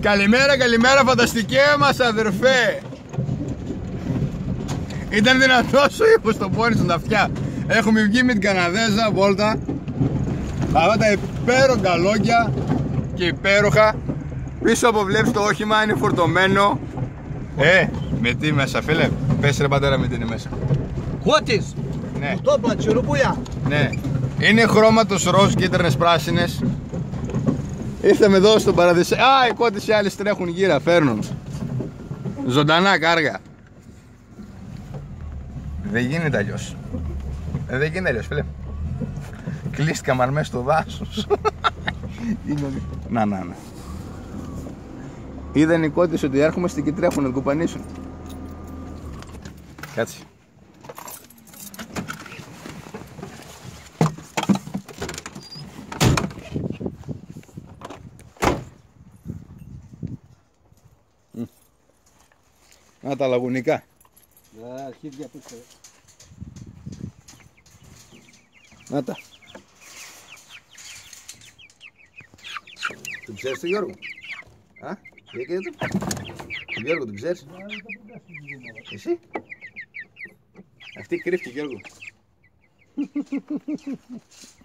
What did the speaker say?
Καλημέρα, καλημέρα φανταστικέ μας αδερφέ. Ήταν δυνατός ο ήχος στο πόνι στον αυτιά. Έχουμε βγει με την Καναδέζα βόλτα. Αυτά τα υπέροχα λόγια και υπέροχα. Πίσω από βλέπεις το όχημα είναι φορτωμένο. Με τι μέσα φίλε? Πες ρε πατέρα με τι είναι μέσα. Κότης. Ναι. Τόπα, τσιρουπούια. Ναι. Είναι χρώματος ροζ, κίτρινες, πράσινες. Ήρθαμε εδώ στο παραδείσιο. Οι κότες οι άλλες τρέχουν γύρα, φέρνουν ζωντανά κάργα. Δεν γίνεται αλλιώς. Δεν γίνεται αλλιώς φίλε. Κλείστηκα μαρμές στο δάσος. Να. Είδαν οι κότες ότι έρχομαι στην και τρέχουν να κουπανίσουν. Κάτσε. Να τα λαγουνικά. Αρχίδια πίσω. Να τα. Τον ξέρεις τον Γιώργο? Για και εδώ. Τον Γιώργο τον ξέρεις? Εσύ? Αυτή κρύφτηκε Γιώργο.